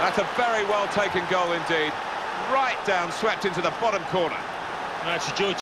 That's a very well taken goal indeed. Right down, swept into the bottom corner. That's a joy.